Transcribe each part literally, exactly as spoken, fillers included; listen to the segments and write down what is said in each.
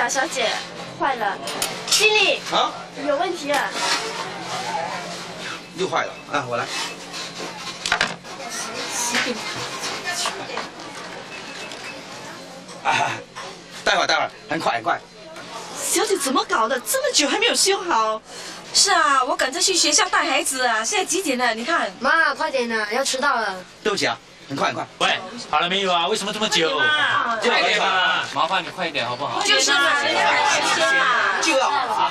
啊，小姐，坏了，经理啊， 有问题了， 又坏了啊！我来。啊，待会儿待会儿，很快很快。 小姐怎么搞的？这么久还没有修好？是啊，我赶着去学校带孩子啊，现在几点了？你看， 妈，快点啊，要迟到了。 对不起啊，很快很快。 喂，好了没有啊？为什么这么久？ 就快点嘛！麻烦你快一点好不好？ 就是嘛，人家赶时间嘛， 就要啊！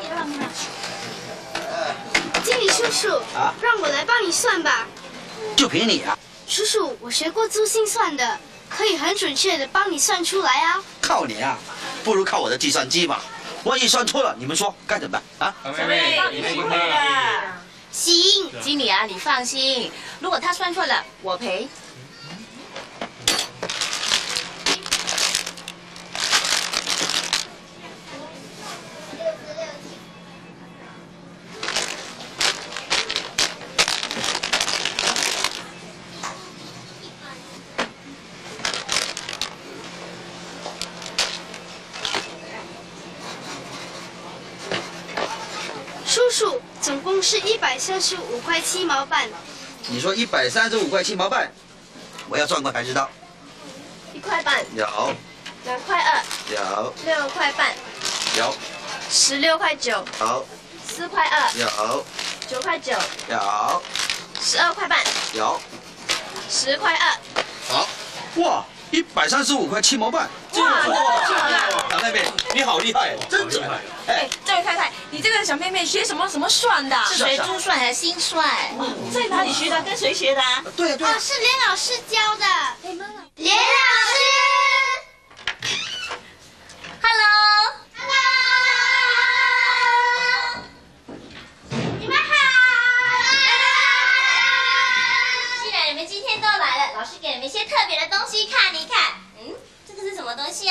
经理叔叔， 啊， 让我来帮你算吧。 就凭你啊！ 叔叔，我学过珠心算的，可以很准确的帮你算出来啊。 靠你啊，不如靠我的计算机吧。万一算错了，你们说该怎么办啊？ 小妹妹，你听话。 行， 经理啊，你放心，如果他算错了，我赔。 叔叔，总共是一百三十五块七毛半。 你说一百三十五块七毛半，我要算过才知道。 一块半， 有两块二， 有六块半， 有十六块九， 有四块二， 有九块九， 有十二块半， 有。 十块二。 好，哇，一百三十五块七毛半。 哇，这么准啊！ 小妹妹，你好厉害，真准！ 哎，这位太太，你这个小妹妹学什么什么算的？ 是学珠算还是心算？ 在哪里学的？跟谁学的？ 对啊对啊。 哦，是连老师教的。连老师 Hello， ，Hello， 你们好。 既然你们今天都来了，老师给你们一些特别的东西看一看。嗯，这个是什么东西啊？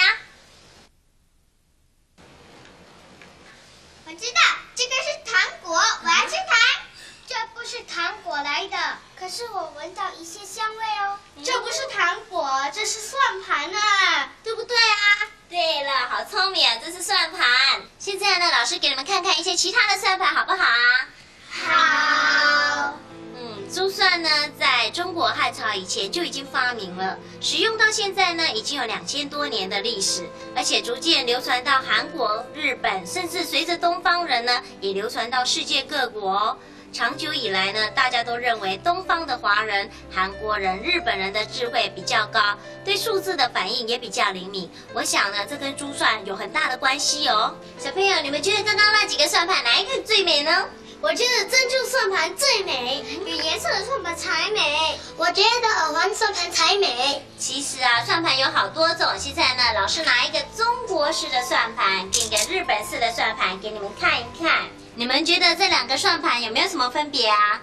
我知道，这个是糖果，我要吃糖。这不是糖果来的，可是我闻到一些香味哦。这不是糖果，这是算盘啊，对不对啊？ 对了，好聪明啊，这是算盘。现在呢，老师给你们看看一些其他的算盘，好不好啊？ 好。 嗯，珠算呢，在中国汉朝以前就已经发明了，使用到现在呢，已经有两千多年的历史，而且逐渐流传到韩国、日本，甚至随着东方人呢，也流传到世界各国哦。长久以来呢，大家都认为东方的华人、韩国人、日本人的智慧比较高，对数字的反应也比较灵敏。我想呢，这跟珠算有很大的关系哦。小朋友，你们觉得刚刚那几个算盘哪一个最美呢？ 我觉得珍珠算盘最美，有颜色的算盘才美。我觉得耳环算盘才美。 其实啊，算盘有好多种。现在呢，老师拿一个中国式的算盘跟一个日本式的算盘给你们看一看。你们觉得这两个算盘有没有什么分别啊？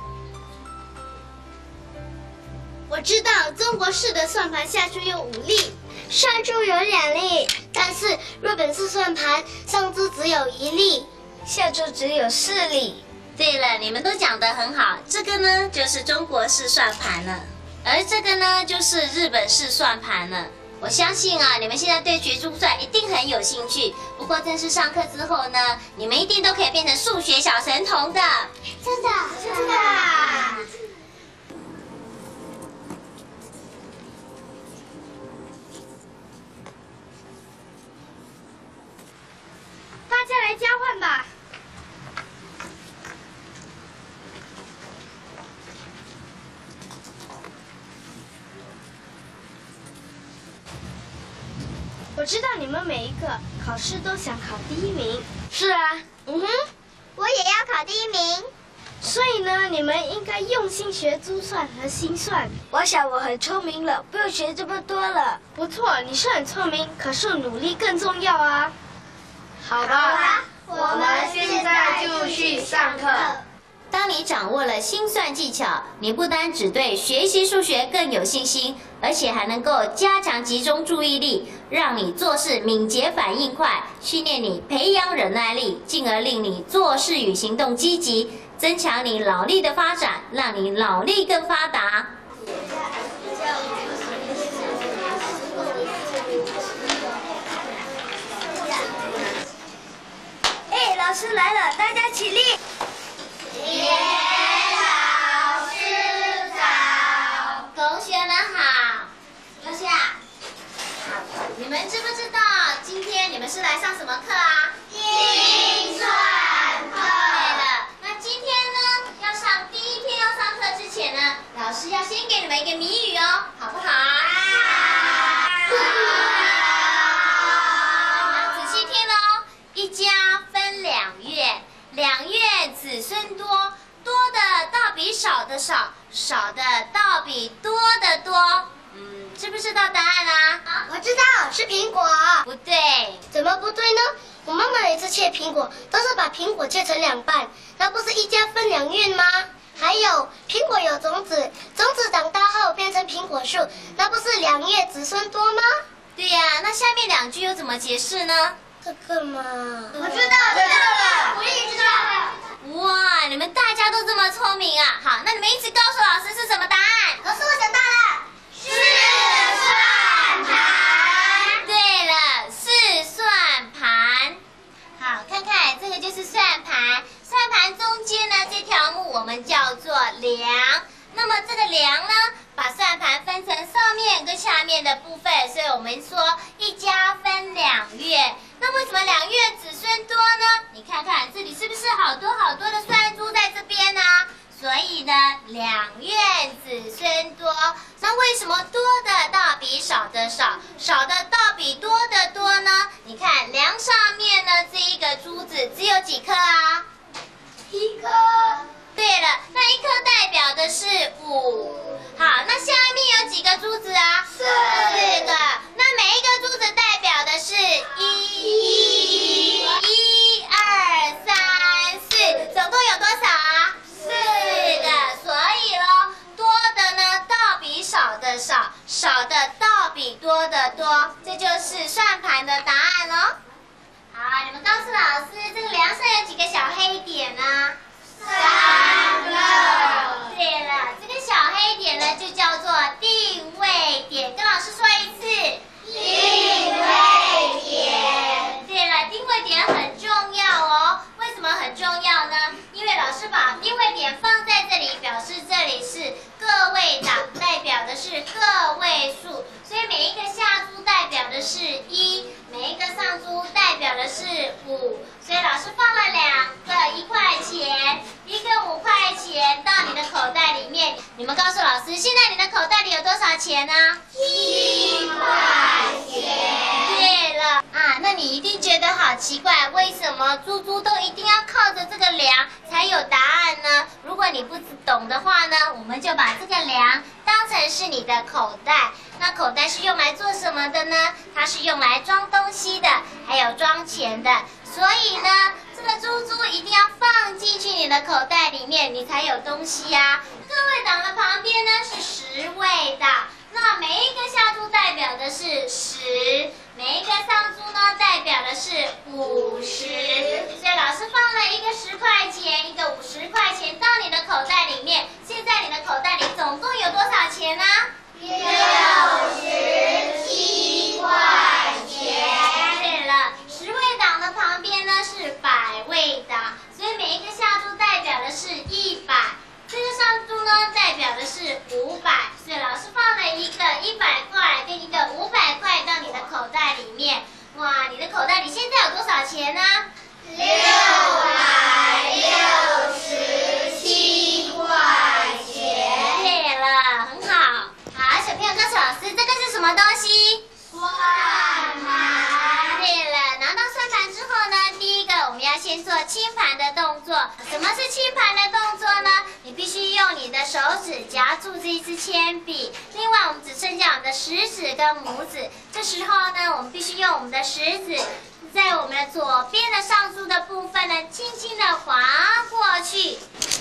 我知道中国式的算盘下注有五粒，上注有两粒，但是日本式算盘上注只有一粒，下注只有四粒。 对了，你们都讲得很好。这个呢就是中国式算盘了，而这个呢就是日本式算盘了。我相信啊，你们现在对学珠算一定很有兴趣。不过正式上课之后呢，你们一定都可以变成数学小神童的。 真的，真的。大家来交换吧。我知道你们每一个考试都想考第一名。 是啊， 嗯哼，我也要考第一名。所以呢，你们应该用心学珠算和心算。我想我很聪明了，不用学这么多了。不错，你是很聪明，可是努力更重要啊。 好吧，我们现在就去上课。 当你掌握了心算技巧，你不单只对学习数学更有信心，而且还能够加强集中注意力，让你做事敏捷反应快，训练你培养忍耐力，进而令你做事与行动积极，增强你脑力的发展，让你脑力更发达。 老师来了，大家起立。 野老师早。 同学们好，留下。好，你们知不知道今天你们是来上什么课啊？ 精算课。 对了，那今天呢，要上第一天要上课之前呢，老师要先给你们一个谜语哦，好不好？好。那仔细听喽，一家分两院，两院子孙多，多的倒比少的少，少的倒比多的多。嗯，知不知道答案啊？ 我知道是苹果。 不对。 怎么不对呢？我妈妈每次切苹果都是把苹果切成两半，那不是一家分两院吗？还有，苹果有种子，种子长大后变成苹果树，那不是两院子孙多吗？ 对呀、啊，那下面两句又怎么解释呢？ 这个嘛， 我知道，知道了，我也知道。 哇，你们大家都这么聪明啊！好，那你们一起告诉老师是什么答案？ 老师，我想到了， 是算盘。 对了，是算盘。好，看看这个就是算盘，算盘中间呢这条目我们叫做梁。那么这个梁呢，把算盘分成上面跟下面的部分，所以我们说一家分两院。那为什么两院子孙多呢？你看看这里是不是好多好多的算珠在这边呢？所以呢，两院子孙多。那为什么多的倒比少的少，少的倒比多的多呢？你看梁上面呢这一个珠子只有几颗啊？ 一个。 对了，那一颗代表的是五。好，那下面有几个珠子啊？四个。那每一个珠子代表的是一。一、二、三、四，总共有多少啊？四个。所以咯，多的呢倒比少的少，少的倒比多的多，这就是算盘的答案哦。好，你们告诉老师，这个梁上有几个小黑点呢？ 三个。 对了，这个小黑点呢就叫做定位点，跟老师说一次。 定位点。 对了，定位点很重要哦。为什么很重要呢？因为老师把定位点放在这里，表示这里是个位档，代表的是个位数，所以每一个下珠代表的是一，每一个上珠代表的是五，所以老师放了两个一块钱，一个五块钱到你的口袋里面。你们告诉老师，现在你的口袋里有多少钱呢？ 一块钱。 对了啊，那你一定觉得好奇怪，为什么珠珠都一定要靠着这个梁才有答案呢？如果你不懂的话呢，我们就把这个梁当成是你的口袋。那口袋是用来做什么的呢？它是用来装东西的，还有装钱的。所以呢，这个珠珠一定要放进去你的口袋里面，你才有东西呀、啊。个位档的旁边呢是十位档，那每一个下珠代表的是十，每一个上珠呢代表的是五十。所以老师放了一个十块钱，一个五十块钱到你的口袋里面。现在你的口袋里总共有多少钱呢？ 六十七块钱。 对了，十位档的旁边呢是百位档，所以每一个下珠代表的是一百，这个上珠呢代表的是五百，所以老师放了一个一百块跟一个五百块到你的口袋里面。哇，你的口袋里现在有多少钱呢？ 六百六十七块钱。 对了，很好。好，小朋友告诉老师，这个是什么东西？ 算盘。 对了，拿到算盘之后呢，第一个我们要先做清盘的动作。什么是清盘的动作呢？你必须用你的手指夹住这一支铅笔，另外我们只剩下我们的食指跟拇指。这时候呢，我们必须用我们的食指，在我们的左边的上珠的部分呢，轻轻的划过去。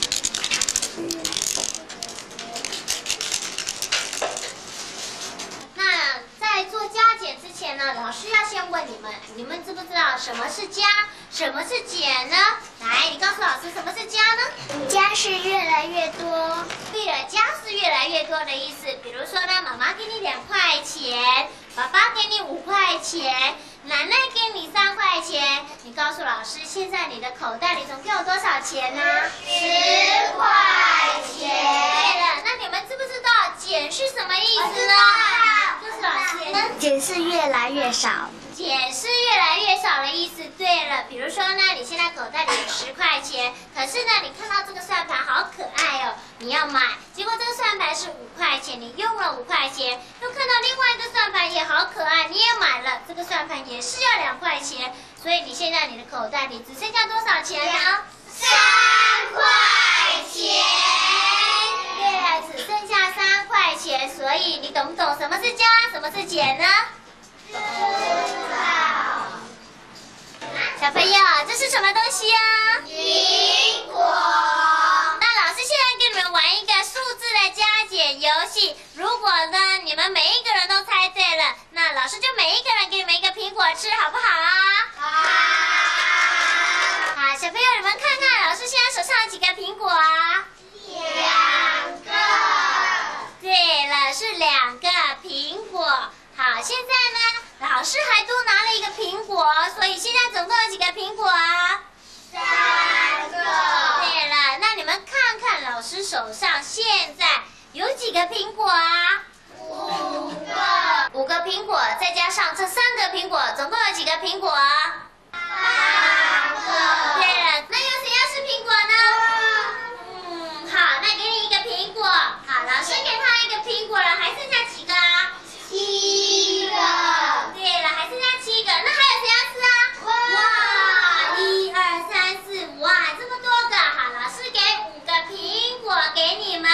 那在做加减之前呢，老师要先问你们，你们知不知道什么是加，什么是减呢？来，你告诉老师什么是加呢？ 加是越来越多。 对了，加是越来越多的意思。比如说呢，妈妈给你两块钱，爸爸给你五块钱， 奶奶给你三块钱，你告诉老师，现在你的口袋里总共有多少钱呢？ 十块钱。 对了，那你们知不知道减是什么意思呢？告诉老师， 减是越来越少。 减是越来越少的意思。对了，比如说呢，你现在口袋里有十块钱，可是呢，你看到这个算盘好可爱哦，你要买，结果这个算盘是五块钱，你用了五块钱，又看到另外一个算盘也好可爱，你也买了，这个算盘也是要两块钱，所以你现在你的口袋里只剩下多少钱呢？ 三块钱。 对了，只剩下三块钱，所以你懂不懂什么是加，什么是减呢？ 知道。 小朋友，这是什么东西啊？ 苹果。 那老师现在跟你们玩一个数字的加减游戏。如果呢，你们每一个人都猜对了，那老师就每一个人给你们一个苹果吃，好不好啊？ 好。 好，小朋友，你们看看老师现在手上有几个苹果啊？ 两个。 对了，是两个苹果。好，现在呢，老师还多拿了一个苹果，所以现在总共有几个苹果啊？ 三个。 对了，那你们看看老师手上现在有几个苹果啊？ 五个。 五个苹果，再加上这三个苹果，总共有几个苹果啊？ 八个。 对了，那有谁要吃苹果呢？嗯，好，那给你一个苹果。好，老师给他一个苹果了，还剩下几个啊？ 七个。 对了，还剩下七个，那还有谁要吃啊？哇，一二三四五啊，这么多个。好，老师给五个苹果给你们。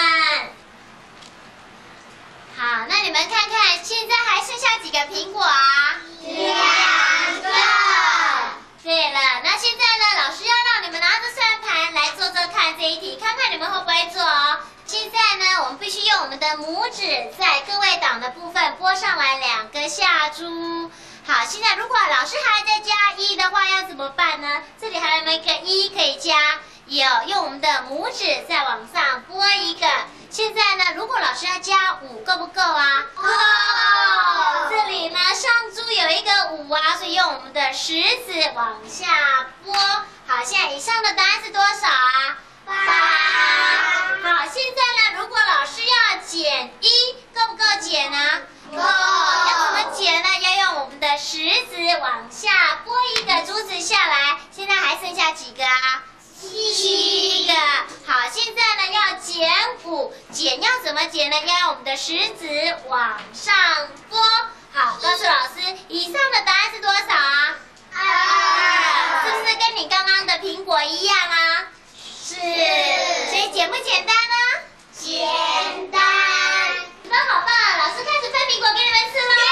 好，那你们看看，现在还剩下几个苹果啊？ 两个。 对了，那现在呢，老师要让你们拿着算盘来做做看这一题，看看你们会不会做哦。现在呢，我们必须用我们的拇指在各位档的部分拨上来两个下珠。好，现在如果老师还在加一的话，要怎么办呢？这里还有没有一个一可以加？有，用我们的拇指再往上拨一个。现在呢，如果老师要加五，够不够啊？够。这里呢，上珠有一个五啊，所以用我们的食指往下拨。好，现在以上的答案是多少啊？ 八。 好，现在呢，如果老师要减一，够不够减呢？ 够。 要怎么减呢？要用我们的食指往下拨一个珠子下来。现在还剩下几个啊？七个。好，现在呢要减五，减要怎么减呢？要用我们的食指往上拨。好，告诉老师，以上的答案是多少啊？ 二。 是不是跟你刚刚的苹果一样啊？是。所以简不简单呢？ 简单。 你们好棒，老师开始分苹果给你们吃喽！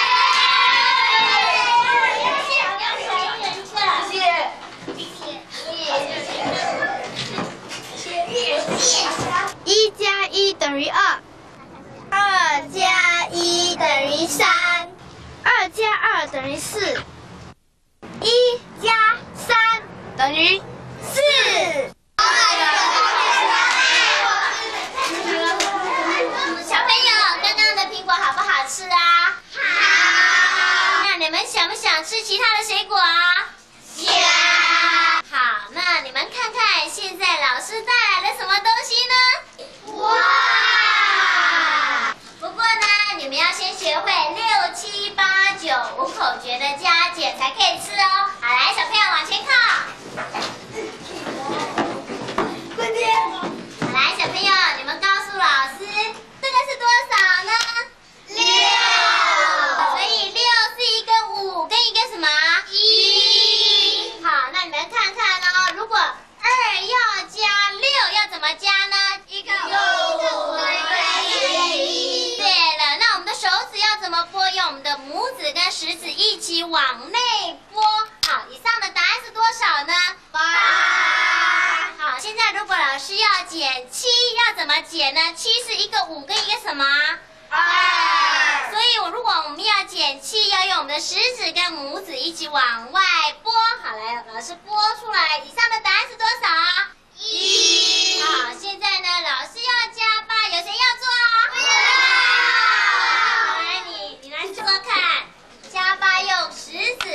一加一等于二，二加一等于三，二加二等于四，一加三等于四。 小朋友，刚刚的苹果好不好吃啊？ 好。 那你们想不想吃其他的水果啊？ 想。 好，那你们看看现在老师带来了什么东西呢？ 哇！ 不过呢，你们要先学会六七八九五口诀的加减才可以吃哦。好，来，小朋友往前靠。 快点！ 好，来，小朋友，你们告诉老师，这个是多少呢？ 六。 所以六是一个五跟一个什么？一。好，那你们看看哦，如果二要加六，要怎么加呢？一个五，一个五，一个一。对了，那我们的手指要怎么拨？用我们的拇指跟食指一起往内拨。好，以上的答案是多少呢？ 八。 好，现在如果老师要减七，要怎么减呢？七是一个五跟一个什么？ 二。 所以，我如果我们要减七，要用我们的食指跟拇指一起往外拨。好，来，老师拨出来，以上的答案是多少啊？ 一。 好，现在呢，老师要加八，有谁要做啊？ 我要。 来，你你来做看，加八用食指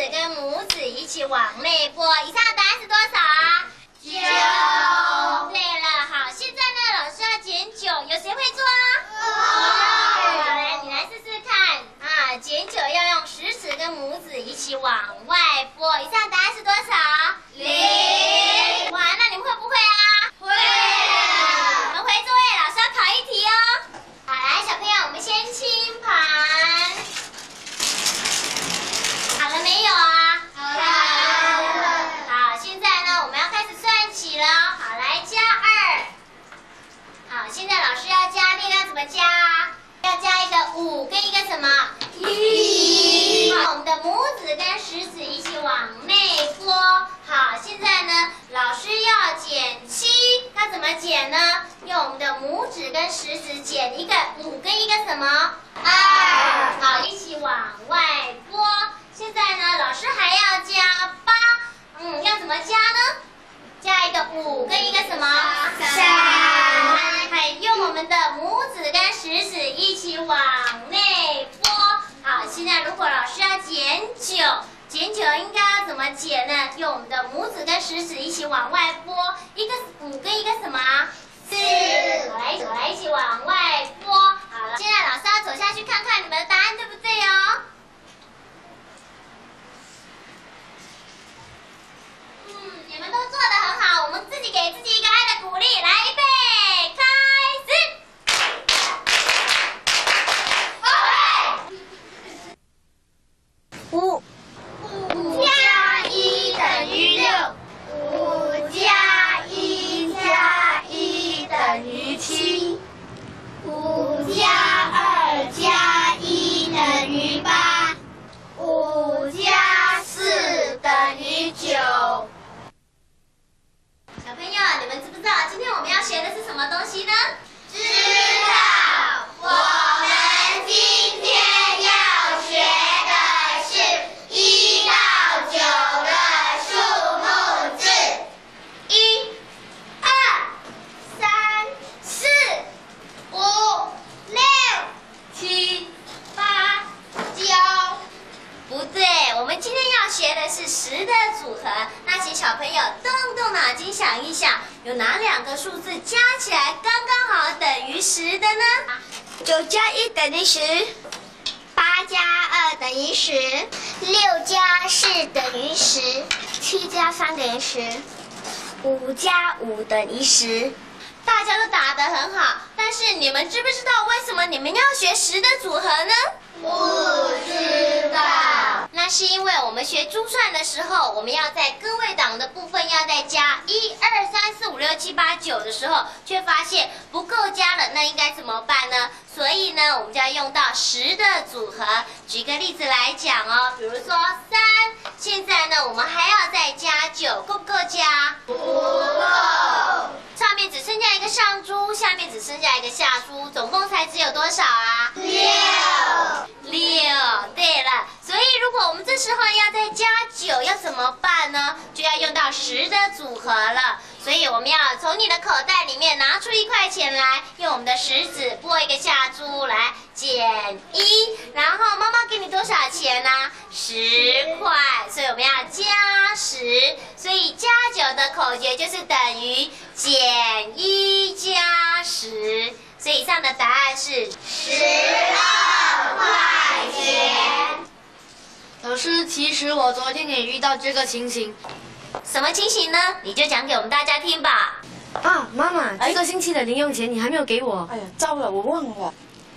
五跟一个什么？ 三。 还用我们的拇指跟食指一起往内拨。好，现在如果老师要减九，减九应该要怎么减呢？用我们的拇指跟食指一起往外拨，一个五跟一个什么？四。我来，我来一起往外拨。好了，现在老师要走下去看看你们的答案对不对哦。嗯，你们都做得很好，我们自己给自己一个爱的鼓励。来，预备，开始。 五。五加一等于六。五加一加一等于七。五加二加一等于八。五加四等于九。 小朋友，你们知不知道今天我们要学的是什么东西呢？ 知道，我们今天要学的是一到九的数目字。一、二、三、四、五、六、七、八、九。 不对，我们今天要学的是十的组合。那请小朋友动动脑筋想一想，有哪两个数字加起来刚刚好等于十的呢？ 九加一等于十，八加二等于十，六加四等于十，七加三等于十，五加五等于十。 大家都答得很好，但是你们知不知道为什么你们要学十的组合呢？ 不知道。 那是因为我们学珠算的时候，我们要在个位档的部分要再加一二三四五六七八九的时候，却发现不够加了，那应该怎么办呢？所以呢，我们就要用到十的组合。举个例子来讲哦，比如说三，现在呢我们还要再加九，够不够加？ 不够。 上面只剩下一个上珠，下面只剩下一个下珠，总共才只有多少啊？ 六。 六。对了，所以如果我们这时候要再加九，要怎么办呢？就要用到十的组合了。所以我们要从你的口袋里面拿出一块钱来，用我们的食指拨一个下珠来减一，然后妈妈给你多少钱呢？十块，所以我们要加十，所以加九的口诀就是等于减一加十，所以以上的答案是十二块钱。 老师，其实我昨天也遇到这个情形。 什么情形呢？你就讲给我们大家听吧。 啊，妈妈，这个星期的零用钱你还没有给我。 哎呀，糟了，我忘了，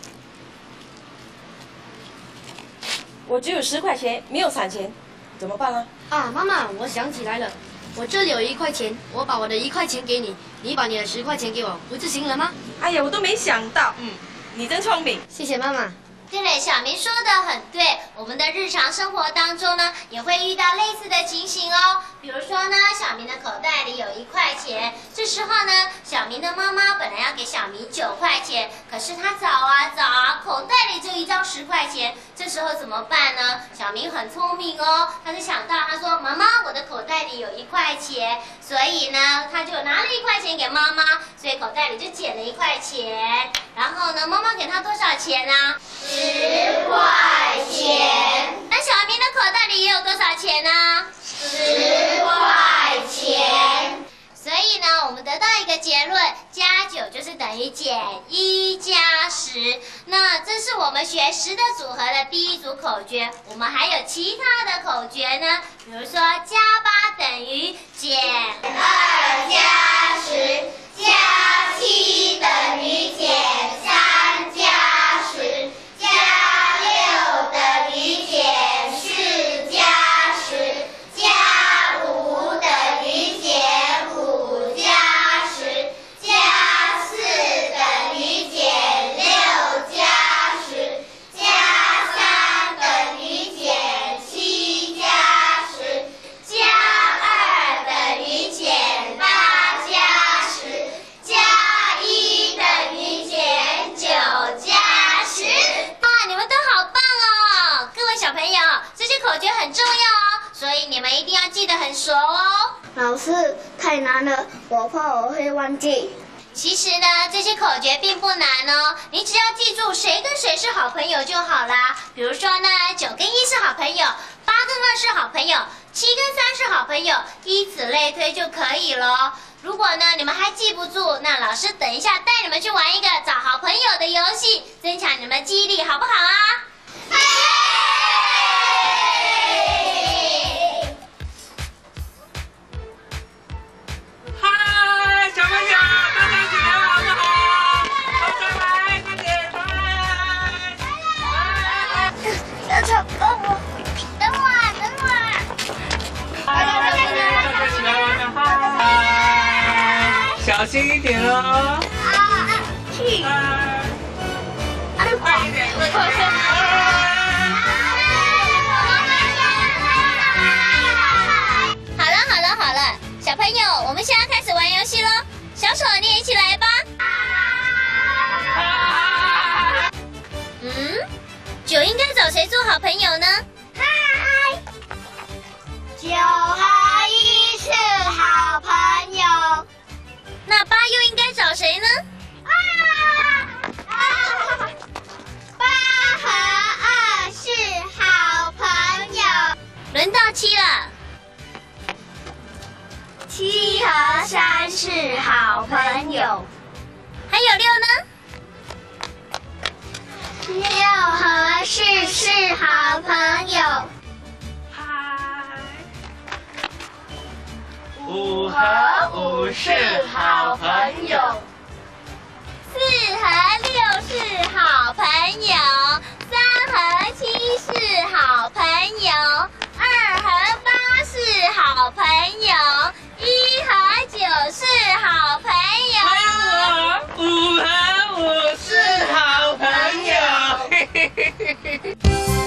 我只有十块钱，没有散钱，怎么办啊？ 啊，妈妈，我想起来了，我这里有一块钱，我把我的一块钱给你，你把你的十块钱给我，不就行了吗？ 哎呀，我都没想到，嗯，你真聪明。 谢谢妈妈。 对了，小明说的很对，我们的日常生活当中呢，也会遇到类似的情形哦。比如说呢，小明的口袋里有一块钱，这时候呢，小明的妈妈本来要给小明九块钱，可是他找啊找啊，口袋里就一张十块钱，这时候怎么办呢？小明很聪明哦，他就想到，他说：“妈妈，我的口袋里有一块钱。”所以呢，他就拿了一块钱给妈妈，所以口袋里就捡了一块钱。然后呢，妈妈给他多少钱呢？ 十块钱。 那小明的口袋里也有多少钱呢？ 十块钱。 所以呢，我们得到一个结论，加九就是等于减一加十。那这是我们学十的组合的第一组口诀。我们还有其他的口诀呢，比如说加八等于减二加十，加七等于减三加十，加六等于减四加十，加五等于减五加十，加四等于减六加十，加三等于减七加十，加二等于减八加十，加一等于减九加十。 啊，你们都好棒哦！各位小朋友，这些口诀很重要哦，所以你们一定要记得很熟哦。 老师，太难了，我怕我会忘记。 其实呢，这些口诀并不难哦，你只要记住谁跟谁是好朋友就好啦。比如说呢，九跟一是好朋友，八跟二是好朋友，七跟三是好朋友，以此类推就可以了。如果呢你们还记不住，那老师等一下带你们去玩一个找好朋友的游戏，增强你们的记忆力，好不好啊？ 嗨，小朋友，大家起来好不好？快上来，快点，来！ 要唱歌吗？等我，等我。 大家起来玩了，嗨！小心一点哦。 啊啊！去。 快一点，快快快！ 好了好了好了，小朋友，我们现在开始玩游戏喽。小手，你也一起来吧。嗯，九应该找谁做好朋友呢？ 嗨，九和一是好朋友。 那八又应该找谁呢？ 啊啊！八和二是好朋友。 轮到七了。 七和三是好朋友。 还有六呢？ 六和四是好朋友。 五和五是好朋友。 四和六是好朋友，三和七是好朋友，二和八是好朋友，一和九是好朋友。 五和五是好朋友。嘿嘿嘿嘿嘿。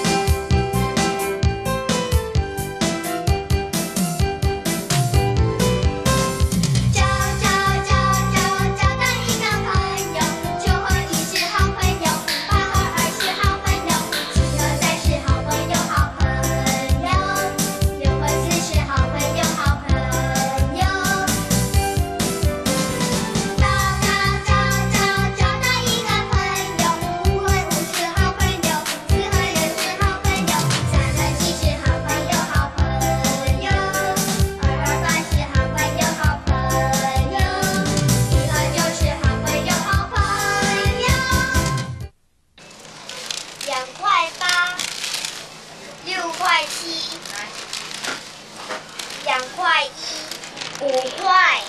找找找找找到一个朋友，九和一是好朋友，八和二是好朋友，七和三是好朋友，好朋友，六和四是好朋友，好朋友。找找找找找到一个朋友，五和五是好朋友，四和六是好朋友，三和七是好朋友，好朋友，二和八是好朋友，好朋友，一和九是好朋友，好朋友。两块八，六块七，两块一，五块，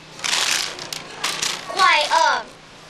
块二，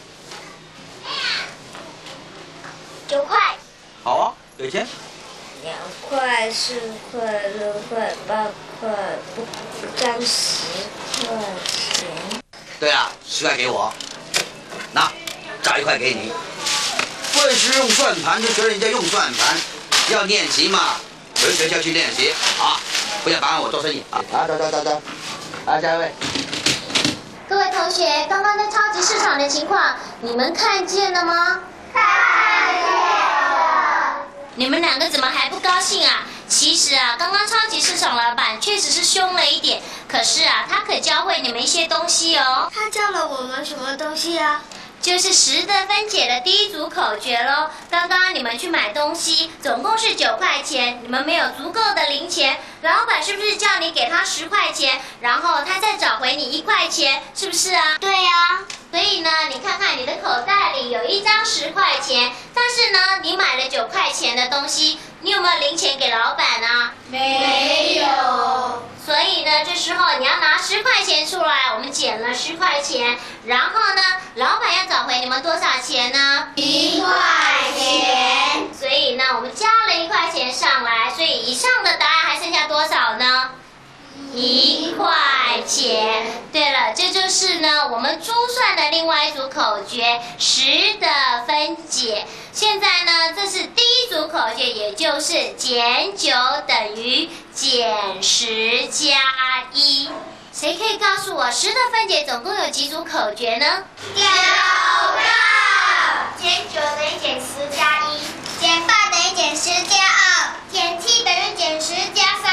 九块。 好啊，给钱。 两块、四块、六块、八块，不干十块钱。 对了，十块给我，那加一块给你。会使用算盘就学人家用算盘，要练习嘛，回学校去练习啊，不要妨碍我做生意啊！啊，走走走走，来下一位。 各位同学，刚刚在超级市场的情况，你们看见了吗？ 看见了。 你们两个怎么还不高兴啊？其实啊，刚刚超级市场老板确实是凶了一点，可是啊，他可教会你们一些东西哦。 他教了我们什么东西啊？ 就是十的分解的第一组口诀咯。刚刚你们去买东西，总共是九块钱，你们没有足够的零钱，老板是不是叫你给他十块钱，然后他再找回你一块钱，是不是啊？ 对呀、啊。 所以呢，你看看你的口袋里有一张十块钱，但是呢，你买了九块钱的东西，你有没有零钱给老板啊？ 没有。 所以呢，这时候你要拿十块钱出来，我们减了十块钱，然后呢，老板要找回你们多少钱呢？ 一块钱。 所以呢，我们加了一块钱上来，所以以上的答案还剩下多少呢？一块钱。对了，这就是呢我们珠算的另外一组口诀，十的分解。现在呢，这是第一组口诀，也就是减九等于减十加一。谁可以告诉我十的分解总共有几组口诀呢？ 九个。减九等于减十加一，减八等于减十加二，减七等于减十加三，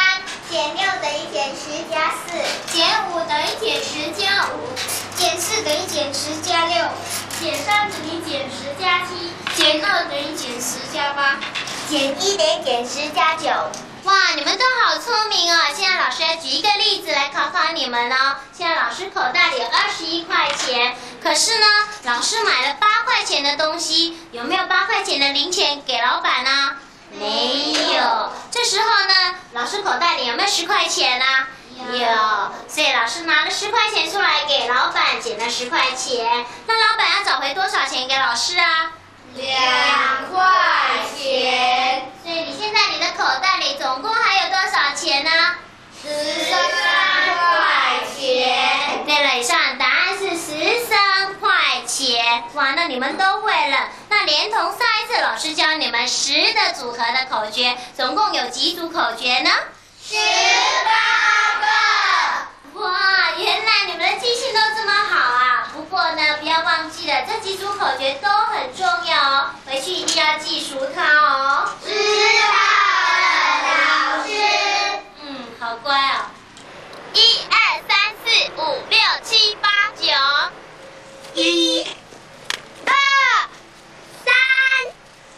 减六等于减十加四，减五等于减十加五，减四等于减十加六，减三等于减十加七，减二等于减十加八，减一等于减十加九。 哇，你们都好聪明哦！现在老师要举一个例子来考考你们哦。现在老师口袋里有二十一块钱，可是呢，老师买了八块钱的东西，有没有八块钱的零钱给老板呢？没有。这时候呢，老师口袋里有没有十块钱呢？有。所以老师拿了十块钱出来给老板，减了十块钱。那老板要找回多少钱给老师啊？ 两块钱。 所以你现在你的口袋里总共还有多少钱呢？ 十三块钱。 对了，以上答案是十三块钱。哇，那你们都会了。那连同上一次老师教你们十的组合的口诀，总共有几组口诀呢？ 十八个。 哇，原来你们的记性都这么好啊！不过呢，不要忘记了，这几组口诀都很重要哦，回去一定要记熟它哦。 知道了，老师。 嗯，好乖哦。 一二三四五六七八九。一、二、三、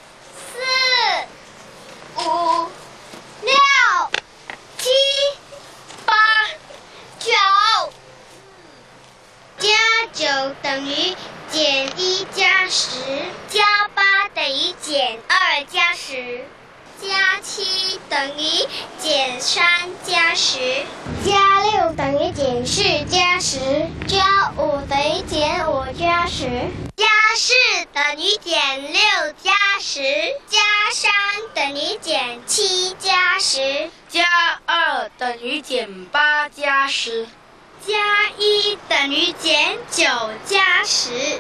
四、五、六、七、八、九。加九等于减一加十，加八等于减二加十，加七等于减三加十，加六等于减四加十，加五等于减五加十，加四等于减六加十，加三等于减七加十， 加二等于减八加十， 加一等于减九加十。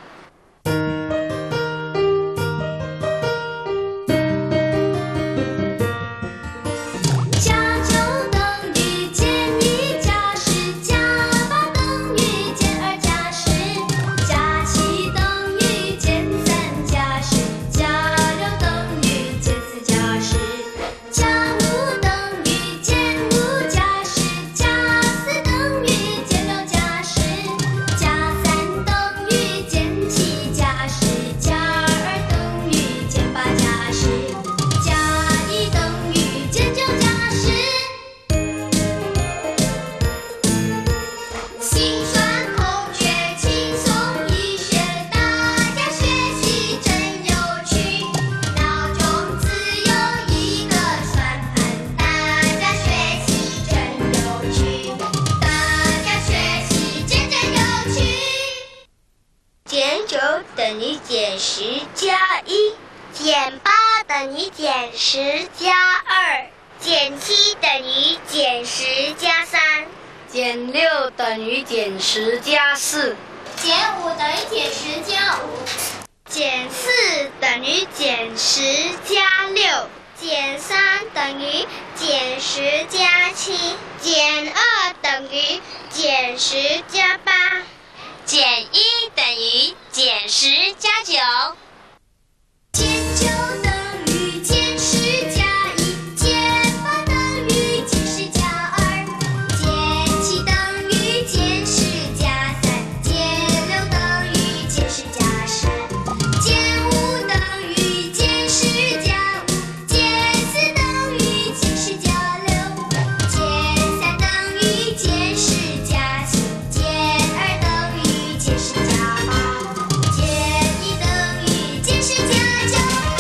等于减十加一，减八等于减十加二，减七等于减十加三， 减六等于减十加四， 减五等于减十加五，减四等于减十加六，减三等于减十加七，减二等于减十加八， 减一等于减十加九， 减九等于减十加一，减八等于减十加二，减七等于减十加三，减六等于减十加十，减五等于减十加五，减四等于减十加六，减三等于减十加七，减二等于减十加八，减一等于减十加九。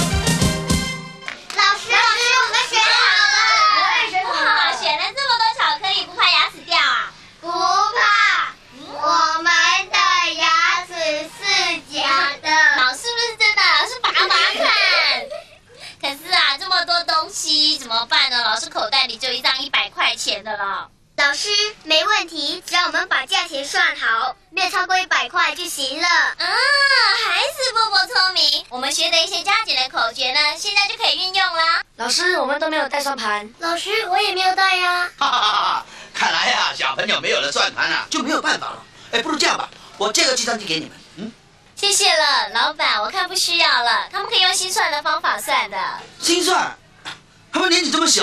老师，老师，我们选好了。我也选好了。 哇，选了这么多巧克力，不怕牙齿掉啊？ 不怕，我们的牙齿是假的。 老师不是真的，老师拔拔看。可是啊，这么多东西怎么办呢？老师口袋里就一张一百块钱的了。 老师，没问题，只要我们把价钱算好，没有超过一百块就行了。 啊，还是波波聪明。我们学的一些加减的口诀呢，现在就可以运用啦。 老师，我们都没有带算盘。 老师，我也没有带呀。 哈哈哈哈！看来呀、啊，小朋友没有了算盘啊，就没有办法了。哎，不如这样吧，我这个计算机给你们，嗯， 谢谢了，老板，我看不需要了，他们可以用心算的方法算的。 心算，他们年纪这么小，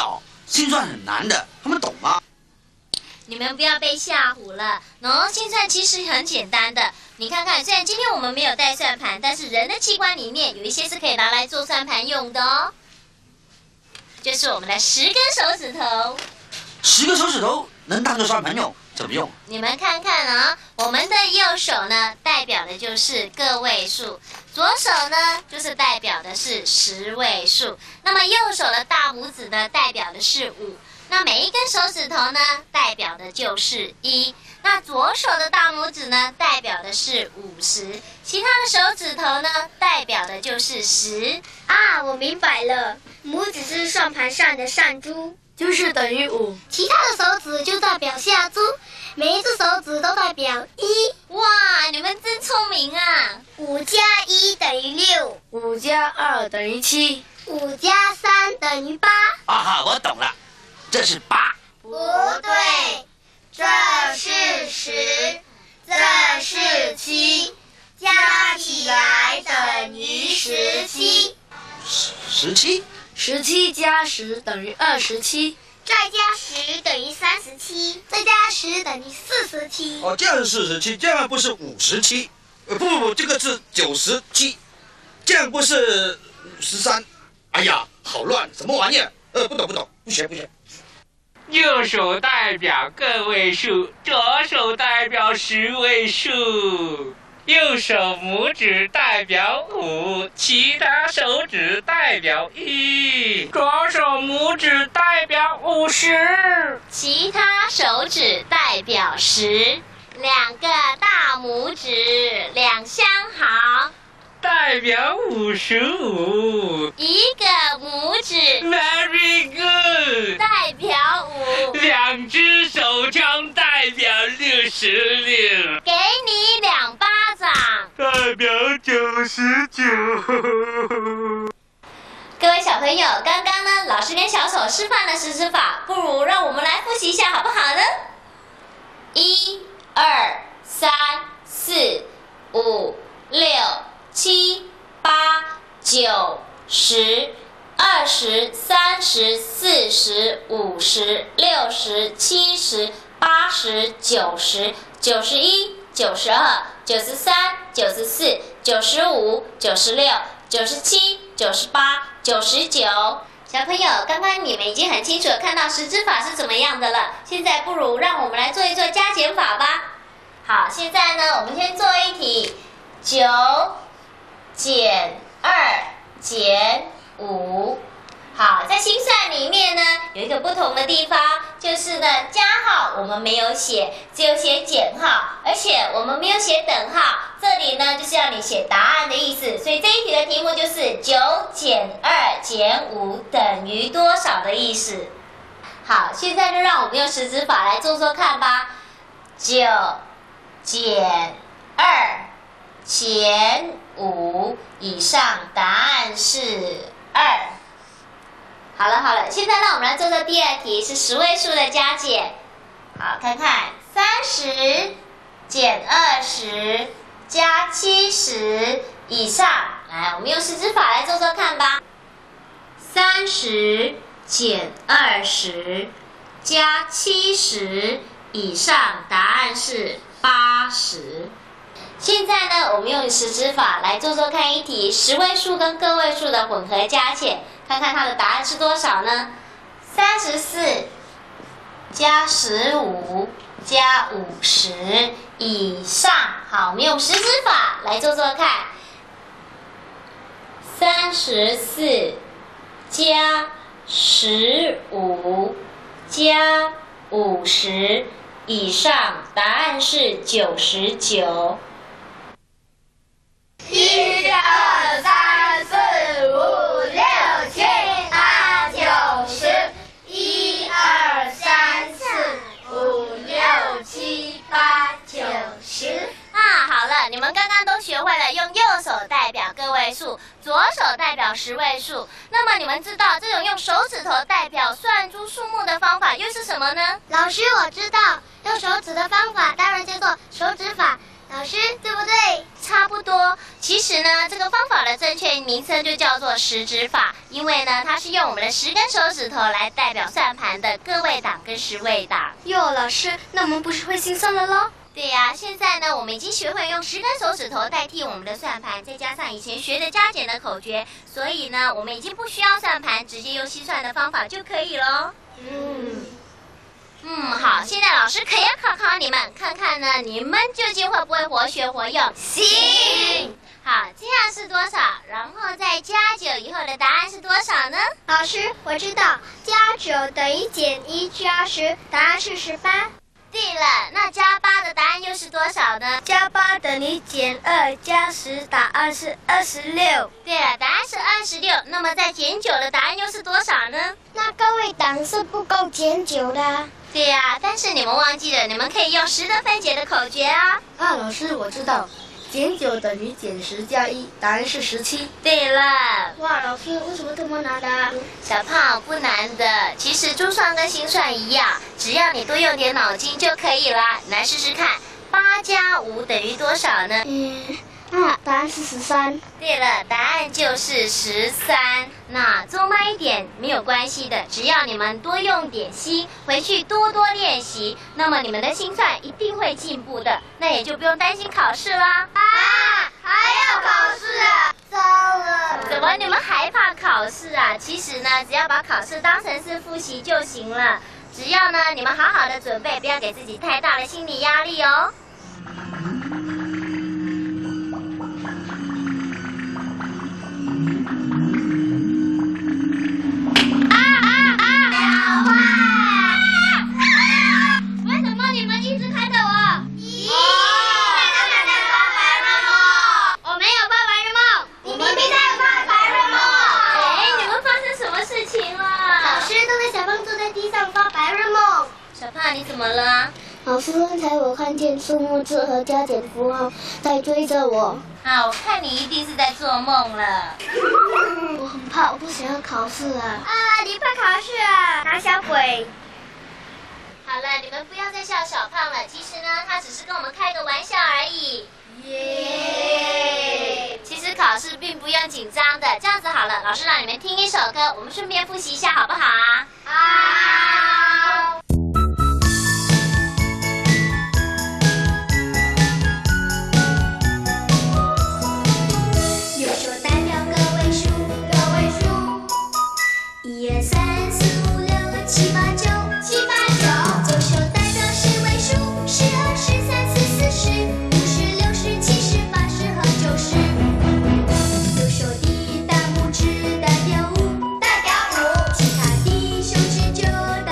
心算很难的，他们懂吗？ 你们不要被吓唬了。喏，心算其实很简单的。你看看，虽然今天我们没有带算盘，但是人的器官里面有一些是可以拿来做算盘用的哦。就是我们的十根手指头。 十个手指头能当做算盘用？怎么用？ 你们看看啊，我们的右手呢，代表的就是个位数；左手呢，就是代表的是十位数。那么右手的大拇指呢，代表的是五。那每一根手指头呢，代表的就是一。那左手的大拇指呢，代表的是五十。其他的手指头呢，代表的就是十。 啊，我明白了，拇指是算盘上的上珠， 就是等于五。 其他的手指就代表下珠，每一只手指都代表一。 哇，你们真聪明啊！ 五加一等于六， 五加二等于七， 五加三等于八。 啊哈，我懂了，这是八。 不对，这是十，这是七，加起来等于十七。 十七。 十七加十等于二十七， 再加十等于三十七，再加十等于四十七。 哦，这样是四十七，这样不是五十七，呃，不不不，这个是九十七，这样不是十三。哎呀，好乱，什么玩意儿？呃，不懂不懂，不学不学。 右手代表个位数，左手代表十位数。右手拇指代表五，其他手指代表一。左手拇指代表五十， 其他手指代表十。两个大拇指两相好， 代表五十五。 一个拇指 Very good， 代表五。 两只手枪代表六十六， 给你两巴掌。 代表九十九。 各位小朋友，刚刚呢，老师跟小手示范了十指法，不如让我们来复习一下好不好呢？一、二、三、四、五、六、七、八、九、十、二十、三十、四十、五十、六十、七十、八十、九十、九十一、九十二、九十三、九十四、九十五、九十六、九十七、九十八、九十九。小朋友，刚刚你们已经很清楚地看到十指法是怎么样的了，现在不如让我们来做一做加减法吧。好，现在呢，我们先做一题，九减二减五。好，在心算里面呢，有一个不同的地方，就是呢，加号我们没有写，只有写减号，而且我们没有写等号。这里呢，就是要你写答案的意思，所以这一题的题目就是九减二减五等于多少的意思。好，现在就让我们用十指法来做做看吧。九减二减五，以上答案是二。好了好了，现在让我们来做做第二题，是十位数的加减。好，看看三十减二十加七十以上，来，我们用十指法来做做看吧。三十减二十加七十以上，答案是八十。现在呢，我们用十指法来做做看一题十位数跟个位数的混合加减，看看它的答案是多少呢？三十四加十五加五十以上。好，我们用十指法来做做看。三十四加十五加五十以上，答案是九十九。 一二三四五六七八九十，一二三四五六七八九十。 啊，好了，你们刚刚都学会了用右手代表个位数，左手代表十位数。那么你们知道这种用手指头代表算出数目的方法又是什么呢？ 老师，我知道，用手指的方法当然叫做手指法。老师，对不对？ 差不多。 其实呢，这个方法的正确名称就叫做十指法，因为呢，它是用我们的十根手指头来代表算盘的个位档跟十位档。 哟，老师，那我们不是会心算了咯？ 对呀、啊，现在呢，我们已经学会用十根手指头代替我们的算盘，再加上以前学的加减的口诀，所以呢，我们已经不需要算盘，直接用心算的方法就可以咯。 嗯。 嗯，好，现在老师可要考考你们，看看呢，你们究竟会不会活学活用？行。好，这样是多少？然后再加九以后的答案是多少呢？ 老师，我知道，加九等于减一加十，答案是十八。 对了，那加八的答案又是多少呢？ 加八等于减二加十，答案是二十六。 对了，答案是二十六。那么再减九的答案又是多少呢？ 那个位档是不够减九的、啊。 对呀、啊，但是你们忘记了，你们可以用十的分解的口诀啊。 啊，老师，我知道，减九等于减十加一，答案是十七。 对了， 哇，老师为什么这么难的、啊？ 小胖不难的，其实珠算跟心算一样，只要你多用点脑筋就可以啦。你来试试看，八加五等于多少呢？ 嗯。啊，答案是十三。 对了，答案就是十三。那做慢一点没有关系的，只要你们多用点心，回去多多练习，那么你们的心算一定会进步的，那也就不用担心考试啦。 啊，还要考试啊！糟了！ 怎么你们害怕考试啊？其实呢，只要把考试当成是复习就行了。只要呢，你们好好的准备，不要给自己太大的心理压力哦。你怎么了？ 老师，刚才我看见数目字和加减符号在追着我。 啊，我看你一定是在做梦了。 我很怕，我不想要考试啊！啊，你怕考试啊？胆小鬼！ 好了，你们不要再笑小胖了。其实呢，他只是跟我们开个玩笑而已。耶！其实考试并不用紧张的。这样子好了，老师让你们听一首歌，我们顺便复习一下，好不好啊？好。 一二三四五六七八九，七八九。九手代表十位数，十二十三四四十五十六十七十八十和九十。右手的大拇指代表五，代表五。其他的手指就代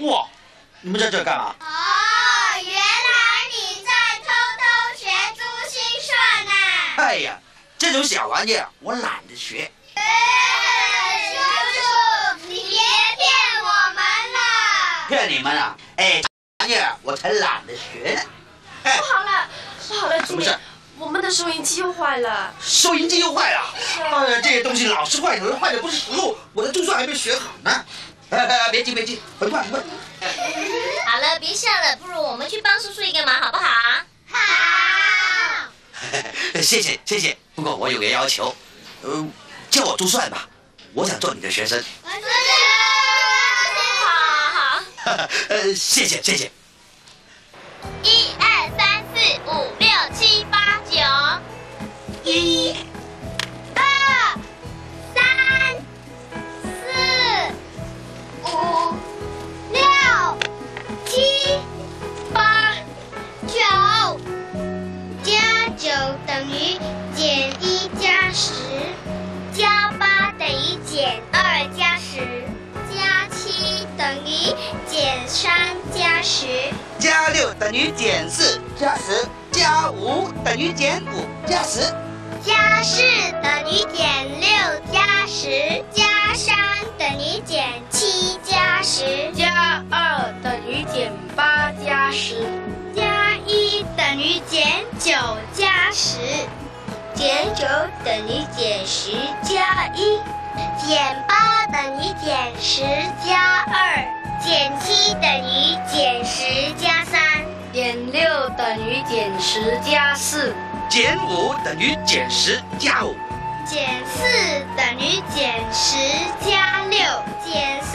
哇，你们在这干嘛？ 哦，原来你在偷偷学珠心算呐！ 哎呀，这种小玩意儿我懒得学。 叔叔，你别骗我们了！ 骗你们啊？哎，玩意儿我才懒得学呢。哎， 不好了，不好了，经理什么事？ 我们的收音机又坏了。 收音机又坏了。哎呀，这些东西老是坏的，坏的不是时候，我的珠算还没学好呢。哎，别急别急，很快很快。 好了，别笑了，不如我们去帮叔叔一个忙，好不好？ 好。 谢谢谢谢，不过我有个要求，呃，叫我珠算吧，我想做你的学生。 好好。 呃，谢谢谢谢。 一二三四五六七八九， 一、二、三、四、五、六、七、八、九。加九等于减一加十，加八等于减二加十，加七等于减三加十。 加六等于减四加十，加五等于减五加十， 加四等于减六加十，加三等于减七加十， 加二等于减八加十， 加一等于减九加十，减九等于减十加一，减八等于减十加二，减七等于减十加三， 减六等于减十加四， 减五等于减十加五， 减四等于减十加六，减